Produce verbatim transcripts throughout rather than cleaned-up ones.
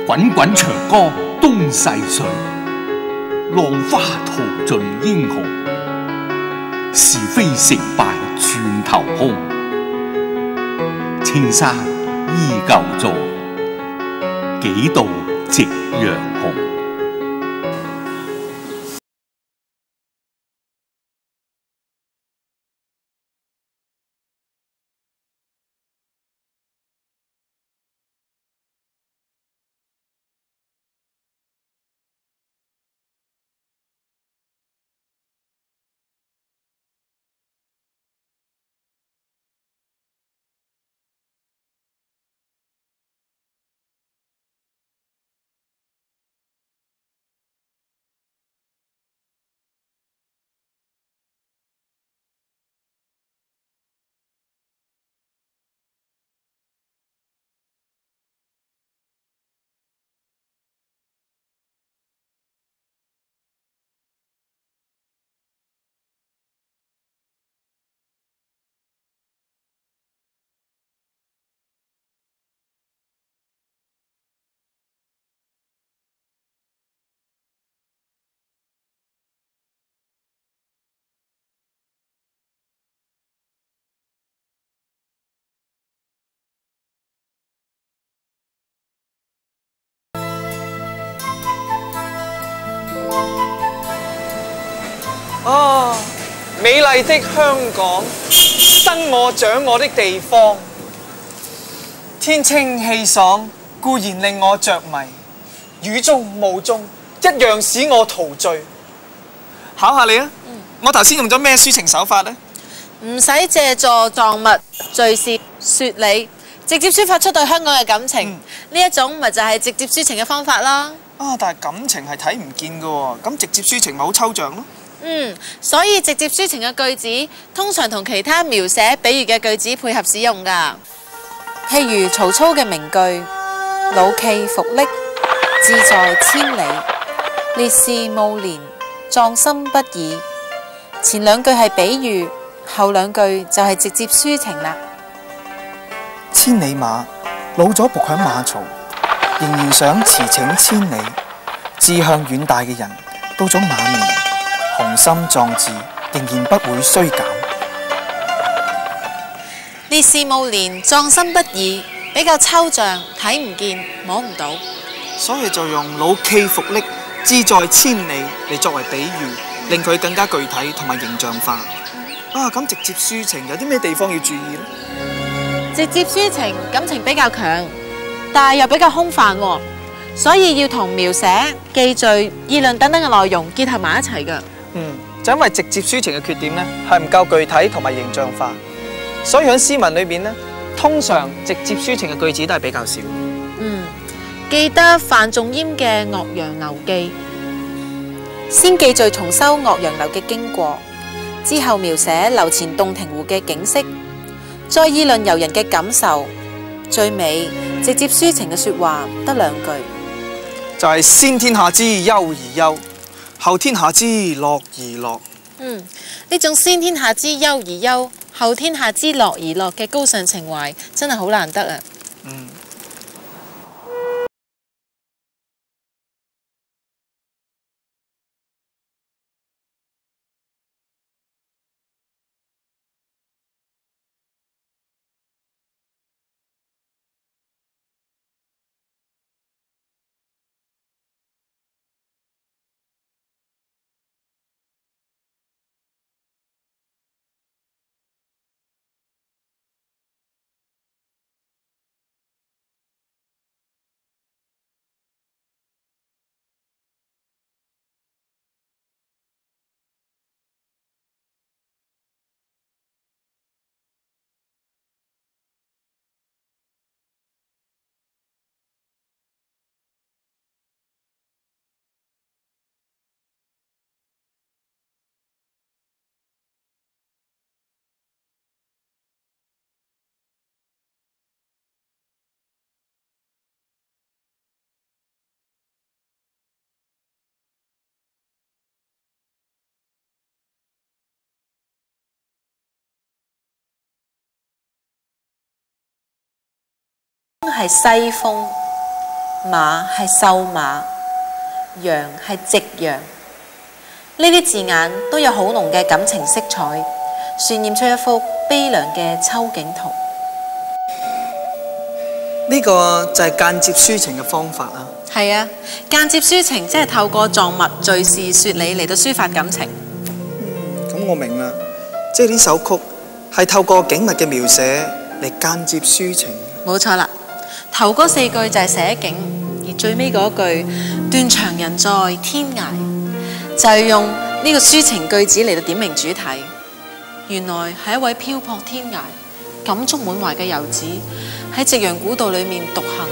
滾滾長江東逝水，浪花淘盡英雄。是非成敗轉頭空，青山依舊在，幾度夕陽紅。 啊！美麗的香港，生我長我的地方，天清氣爽，固然令我着迷；雨中霧中，一樣使我陶醉。考下你啊！嗯、我頭先用咗咩抒情手法呢？ 唔使借助狀物、敘事、説理，直接抒發出對香港嘅感情。呢、嗯、一種咪就係直接抒情嘅方法啦。啊！ 但係感情係睇唔見㗎喎，咁直接抒情咪好抽象咯。 嗯，所以直接抒情嘅句子通常同其他描寫、比喻嘅句子配合使用㗎。譬如曹操嘅名句「老驥伏櫪，志在千里；烈士暮年，壯心不已」。前兩句係比喻，後兩句就係直接抒情啦。 千里馬，老咗伏響馬槽，仍然想馳騁千里。志向遠大嘅人，到咗晚年，雄心壯志仍然不會衰減。 烈士暮年，壯心不已，比較抽象，睇唔見，摸唔到， 所以就用老驥伏櫪，志在千里嚟作為比喻，令佢更加具體同埋形象化。啊，咁直接抒情有啲咩地方要注意呢？ 直接抒情感情比較強，但係又比較空泛喎，所以要同描寫、記敘、議論等等嘅內容結合埋一齊㗎。 嗯，就因為直接抒情嘅缺點呢，係唔夠具體同埋形象化，所以喺詩文裏邊呢，通常直接抒情嘅句子都係比較少。 嗯，記得范仲淹嘅《岳陽樓記》，先記敘重修岳陽樓嘅經過，之後描寫樓前洞庭湖嘅景色，再議論遊人嘅感受，最尾直接抒情嘅說話得兩句， 就係先天下之憂而憂，後天下之樂而樂。 嗯，呢種先天下之憂而憂，後天下之樂而樂嘅高尚情懷，真係好難得啊！ 嗯。 係西風， 馬係瘦馬，羊係夕陽。呢啲字眼都有好濃嘅感情色彩，渲染出一幅悲涼嘅秋景圖。 呢個就係間接抒情嘅方法啦。 係啊，間接抒情即係透過狀物敘事説理嚟到抒發感情。 嗯，咁我明啦，即係呢首曲係透過景物嘅描寫嚟間接抒情。 冇錯啦，頭嗰四句就係寫景，而最尾嗰句斷腸人在天涯就係用呢個抒情句子嚟到點明主體。原來係一位漂泊天涯、感觸滿懷嘅遊子喺夕陽古道裏面獨行。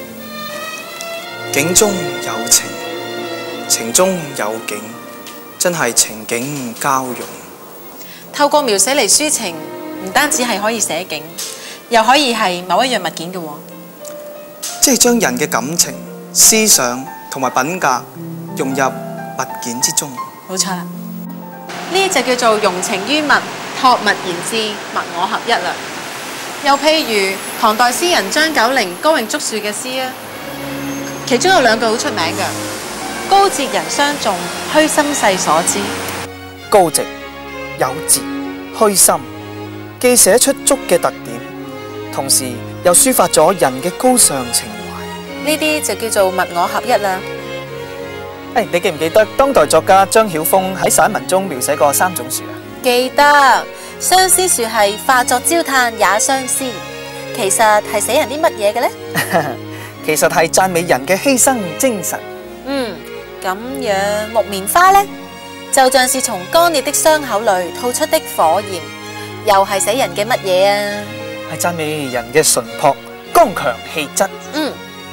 景中有情，情中有景，真係情景交融。 透過描寫嚟抒情，唔單止係可以寫景，又可以係某一樣物件嘅喎。 即係將人嘅感情、思想同埋品格融入物件之中。 冇錯啦，呢就叫做融情於物，託物言志，物我合一啦。又譬如唐代詩人張九齡歌詠竹樹嘅詩啊，其中有兩句好出名嘅：高節人相重，虛心世所知。 高直、有節、虛心，既寫出竹嘅特點，同時又抒發咗人嘅高尚情懷。 呢啲就叫做物我合一啦。 誒，你記唔記得當代作家張曉風喺散文中描寫過三種樹啊？ 記得，相思樹係化作焦炭也相思，其實係寫人啲乜嘢嘅呢？ 其實係讚美人嘅犧牲精神。 嗯，咁樣木棉花呢，就像是從乾裂的傷口裏吐出的火焰，又係寫人嘅乜嘢啊？ 係讚美人嘅純樸、剛強氣質。 嗯。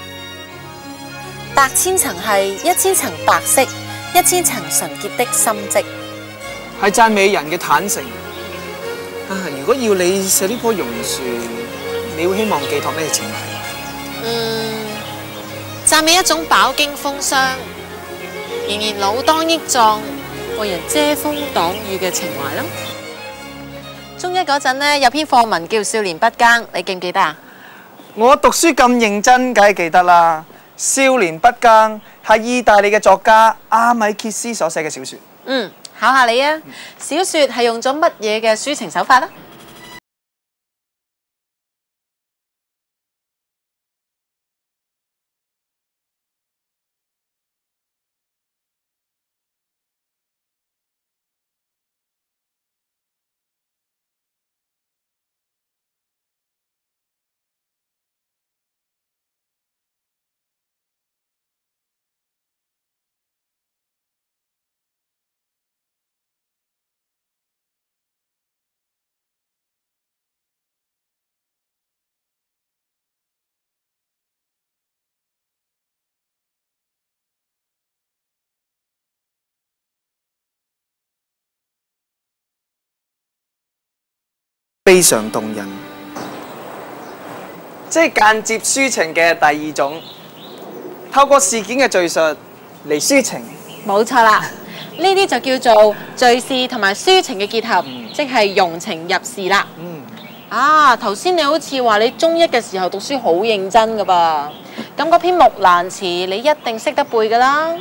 百千層係一千層白色，一千層純潔的心跡， 係讚美人嘅坦誠。啊，如果要你寫呢棵榕樹，你會希望寄託咩情懷？ 嗯，讚美一種飽經風霜，仍然老當益壯，為人遮風擋雨嘅情懷咯。中一嗰陣呢，有篇課文叫《少年不耕》，你記唔記得啊？ 我讀書咁認真，梗係記得啦。少年不耕係意大利嘅作家阿米歇斯所寫嘅小說。 嗯，考下你啊，小說係用咗乜嘢嘅抒情手法呢？ 非常動人，即係間接抒情嘅第二種，透過事件嘅敘述嚟抒情。 冇錯啦，呢啲就叫做敘事同埋抒情嘅結合，嗯、即係融情入事啦。嗯。啊，頭先你好似話你中一嘅時候讀書好認真噶噃，咁嗰篇《木蘭辭》你一定識得背噶啦。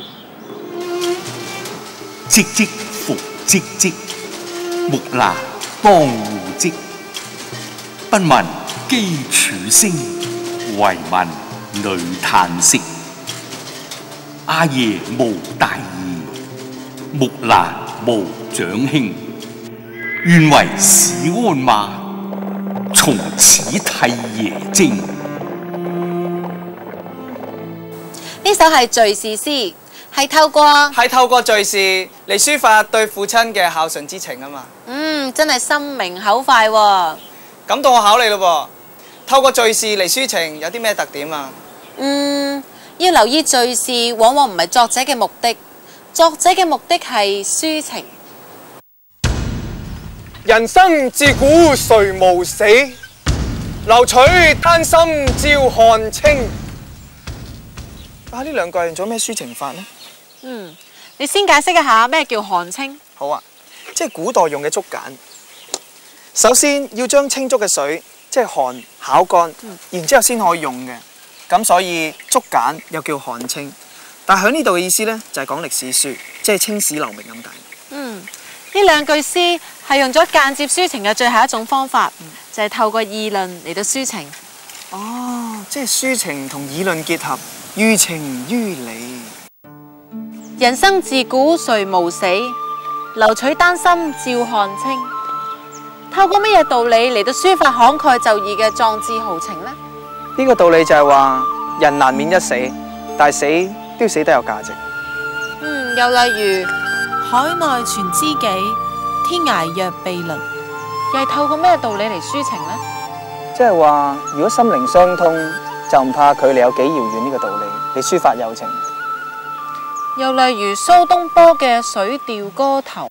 唧唧復唧唧，木蘭當戶織。不聞機杼聲，惟聞女嘆息。阿爺無大義，木蘭無長兄。願為市鞍馬，從此替爺征。 呢首係敘事詩，係透過係透過敘事嚟抒發對父親嘅孝順之情啊嘛。 嗯，真係心明口快喎。 咁到我考你咯噃，透過敘事嚟抒情有啲咩特點啊？ 嗯，要留意敘事往往唔係作者嘅目的，作者嘅目的係抒情。 人生自古誰無死，留取丹心照汗青。啊！呢兩句用咗咩抒情法呢？ 嗯，你先解釋一下咩叫汗青？ 好啊，即係古代用嘅竹簡。首先要將青竹嘅水，即係汗，烤乾，嗯、然之後先可以用嘅。 咁所以竹簡又叫漢清。但係喺呢度嘅意思呢，就係講歷史書，即係青史留名咁解。 嗯，呢兩句詩係用咗間接抒情嘅最後一種方法，嗯、就係透過議論嚟到抒情。 哦，即係抒情同議論結合，於情於理。 人生自古誰無死，留取丹心照汗青。透過乜嘢道理嚟到抒發慷慨就義嘅壯志豪情呢？ 呢個道理就係話，人難免一死，但係死都要死得有價值。 嗯，又例如海內存知己，天涯若比鄰，又係透過咩道理嚟抒情呢？ 即係話，如果心靈相通，就唔怕距離有幾遙遠呢個道理，嚟抒發友情。 又例如蘇東坡嘅《水調歌頭》。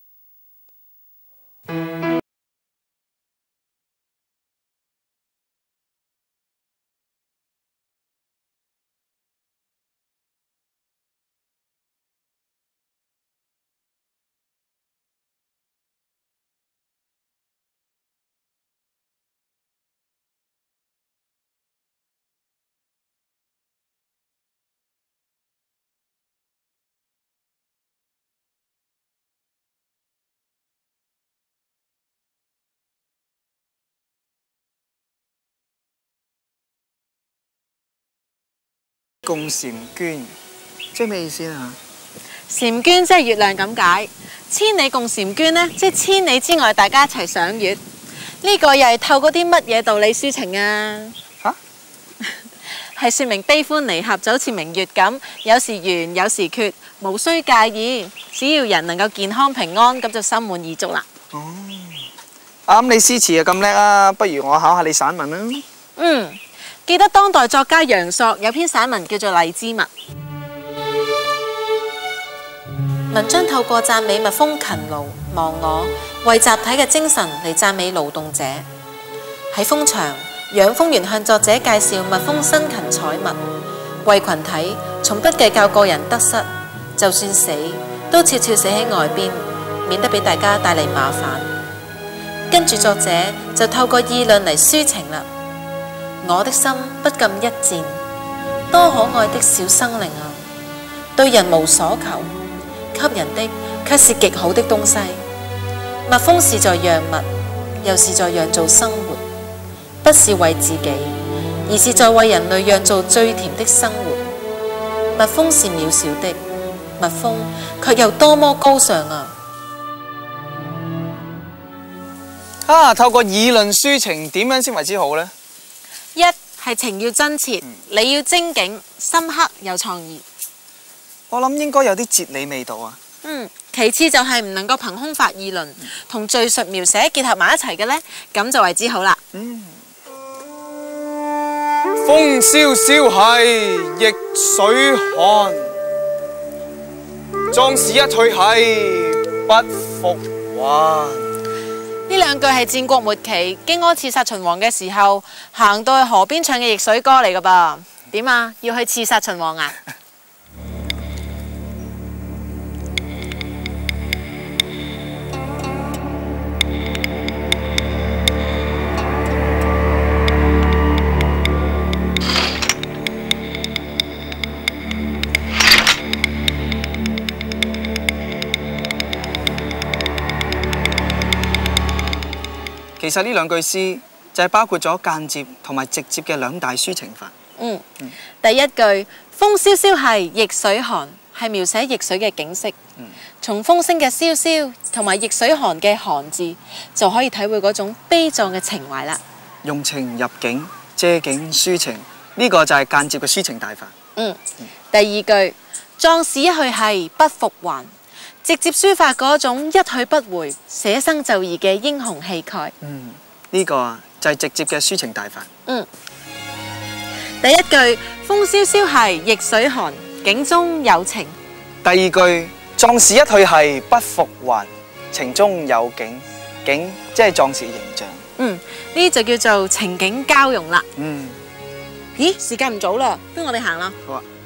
共嬋娟，即係咩意思啊？ 嬋娟即係月亮咁解，千里共嬋娟呢，即係千里之外大家一齊賞月。呢、這個又係透過啲乜嘢道理抒情啊？嚇、啊，係説明悲歡離合就好似明月咁，有時圓有時缺，無需介意，只要人能夠健康平安，咁就心滿意足啦。 哦，啱你詩詞又咁叻啊，不如我考下你散文啦。 嗯。記得當代作家楊朔有篇散文叫做《荔枝蜜》，文章透過讚美蜜蜂勤勞忘我，為集體嘅精神嚟讚美勞動者。喺蜂場，養蜂員向作者介紹蜜蜂辛勤採蜜，為群體，從不計較個人得失，就算死都悄悄死喺外邊，免得俾大家帶嚟麻煩。跟住作者就透過議論嚟抒情啦。我的心不禁一戰，多可愛的小生靈啊！對人無所求，給人的卻是極好的東西。蜜蜂是在養蜜，又是在釀造生活，不是為自己，而是在為人類釀造最甜的生活。蜜蜂是渺小的，蜜蜂卻又多麼高尚啊！ 啊，透過議論抒情，點樣先為之好呢？ 一係情要真切，理要精警，深刻有創意。 我諗應該有啲哲理味道啊。 嗯，其次就係唔能夠憑空發議論，同敘述描寫結合埋一齊嘅呢，咁就為之好啦。 嗯。風蕭蕭兮易水寒，壯士一去兮不復還。 呢兩句係戰國末期荊軻刺殺秦王嘅時候，行到去河邊唱嘅易水歌嚟噶噃。點啊？要去刺殺秦王啊？ 其實呢兩句詩就係包括咗間接同埋直接嘅兩大抒情法。 嗯，嗯第一句風蕭蕭兮易水寒，係描寫易水嘅景色。嗯、從風聲嘅蕭蕭同埋易水寒嘅寒字，就可以體會嗰種悲壯嘅情懷啦。 用情入境，借景抒情，呢、這個就係間接嘅抒情大法。 嗯，嗯第二句壯士一去兮不復還。直接抒發嗰種一去不回、捨生就義嘅英雄氣概。 嗯，呢、這個啊就係直接嘅抒情大法。 嗯，第一句風蕭蕭兮易水寒，景中有情。 第二句壯士一去兮不復還，情中有景，景即係壯士嘅形象。 嗯，呢就叫做情景交融啦。 嗯， 咦，時間唔早啦，不如我哋行啦。 好啊。